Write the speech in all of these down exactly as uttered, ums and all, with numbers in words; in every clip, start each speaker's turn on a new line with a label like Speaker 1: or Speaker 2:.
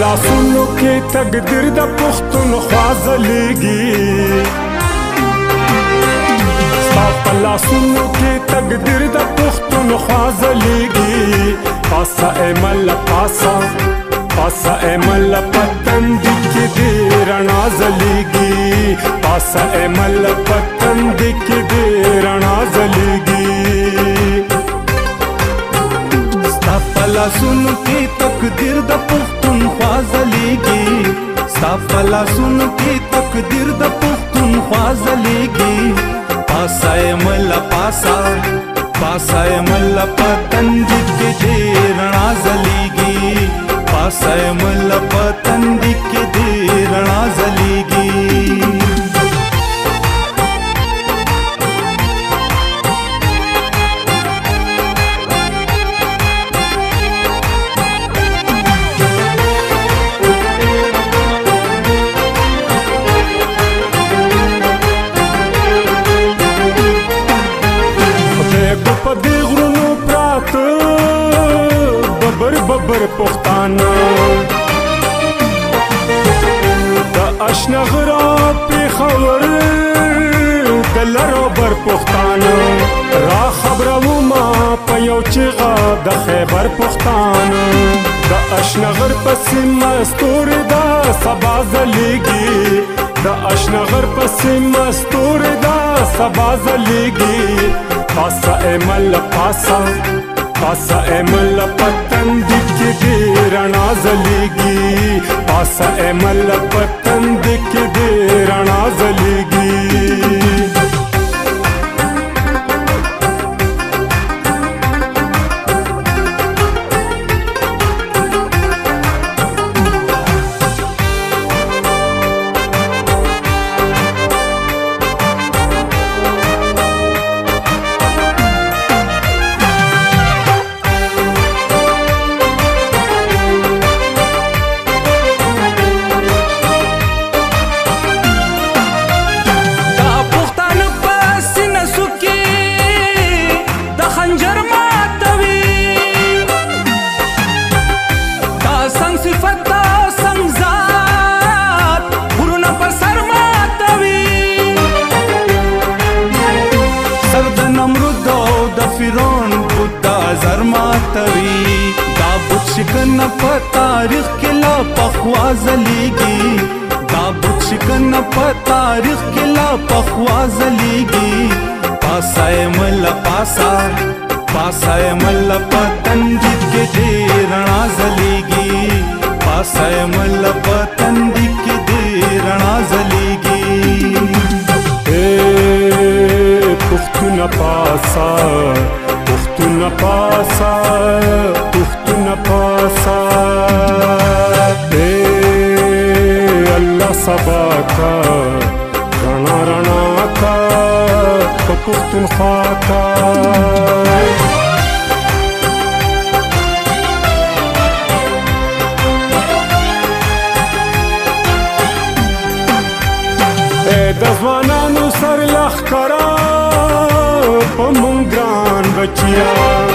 Speaker 1: لاسونو کې تقدیر د پښتونخوا ځلېږي ستا په لاسونو کې تقدیر د پښتونخوا ځلېږي پاسه ای مله پاسه پاسه ای مله په تندي کې دې رڼا ځلېږي پاسه ای مله په تندي کې دې رڼا ځلېږي ستا په لاسونو کې تقدیر د پښتونخوا ځلېږي ستا په لاسونو کې تقدیر د پښتونخوا ځلېږي پاسه ای مله پاسه پاسه ای مله په تندي کې دې رڼا ځلېږي پاسه ای مله په تندي کې دې رڼا ځلېږي ببر پښتانه د اشنغرا پېښور د لرو بر پښتانه را خبرو ما په یو چغه د خیبر پښتانه د اشنغر په سیمه ستوري د سبا ځلېږي د اشنغر په سیمه ستوري د سبا ځلېږي پاسه ای مله پاسه پاسه ای مله په تندي کې دې رڼا ځلېږي پاسه ای مله په تندي کې دې رڼا ځلېږي شکن په تاریخ کې لا پخوا ځلېږي دا بت شکن په تاریخ کې لا پخوا ځلېږي پاسه ای مله پاسه پاسه ای مله په تندي کې دې رڼا ځلېږي پاسه ای مله په تندي کې دې رڼا ځلېږي اے پښتونه پاسه پښتونه پاسه پښتونه پاسه اے الله سبا کا رڼا رڼا کا په پښتونخوا کا د ځوانانو سر لښکره په مونږ ګران بچیا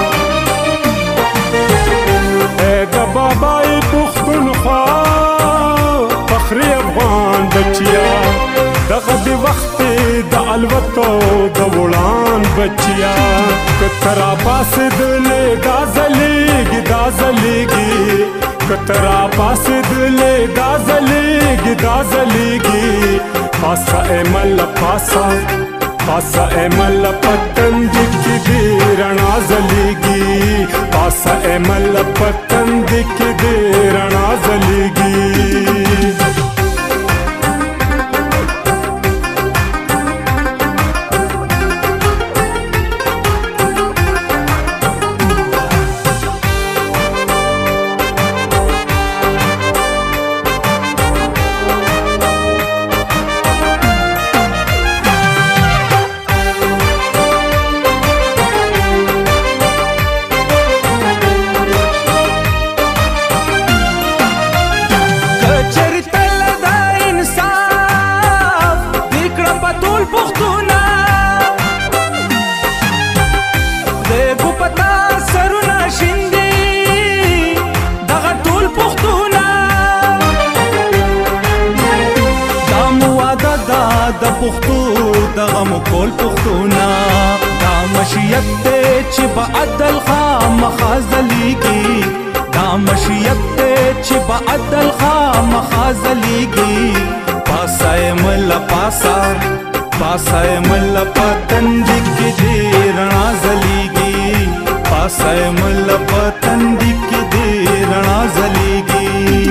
Speaker 1: د بابای پښتونخوا فخر افغان بچیا دغه د وخت د الوتو د وړان بچیا کترا پاسېدلې دا ځلېږي دا ځلېږي کترا پاسېدلې دا ځلېږي دا ځلېږي پاسه ای مله پاسه پاسه ای مله په تندي کې دې رڼا ځلېږي پاسه ای مله په تندي کې دې رڼا ځلېږي
Speaker 2: پختو دغه مو کول پختونا دا مشیت ته چې په عدل خامخا ځلیږي دا مشیت ته چې په عدل خامخا ځلیږي پاسه مل پاسا پاسه مل پتند کې دې رڼا ځلیږي پاسه مل پتند کې دې رڼا ځلیږي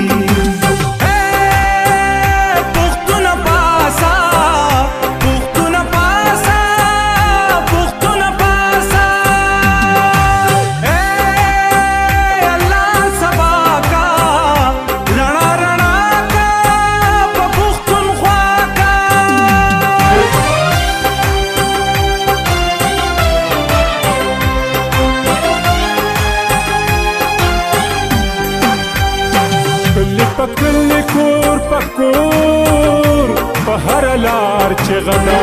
Speaker 1: پکل کور پکور په هر لار چې غدا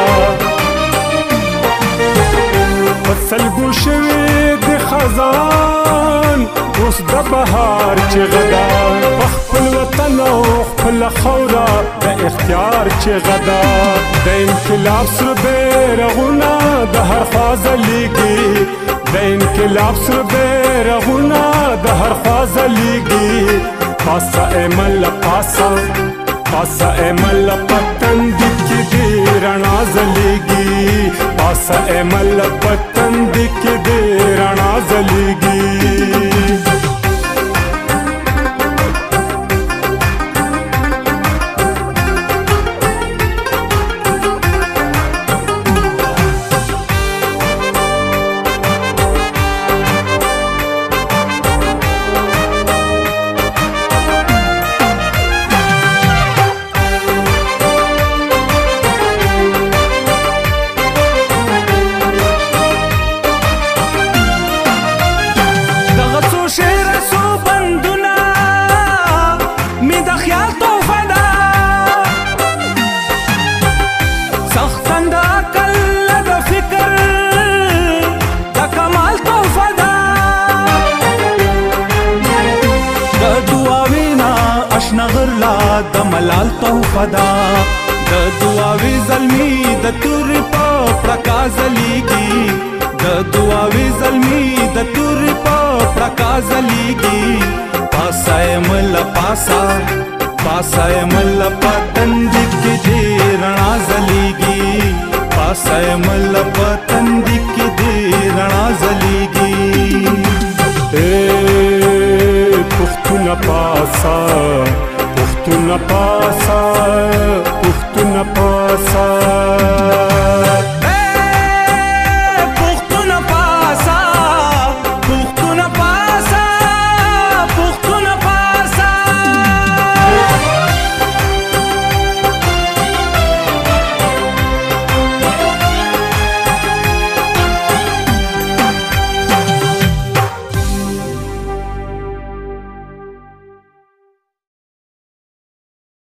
Speaker 1: پسلګو شوی د خزان اوس د بهار چې غدا په خپل وطن او خپل خاوره د اختیار چې غدا د انقلاب سره بیرغونه د هر خوا ځلیږي د انقلاب سره بیرغونه د هر خوا ځلیږي پاسا ایمل پاسا پاسا ایمل پتند کی دی رڼا ځلیږي پاسا ایمل پتند کی دی رڼا ځلیږي د ملال تحفه ده د دعاوي زلمي د تورې په پړکا ځلیږي د دعاوي زلمي د تورې په پړکا ځلیږي پاسه مل پاسا پاسه مل پتند کې دې رڼا ځلیږي پاسه مل پتند کې دې رڼا ځلیږي اے پختونه پاسا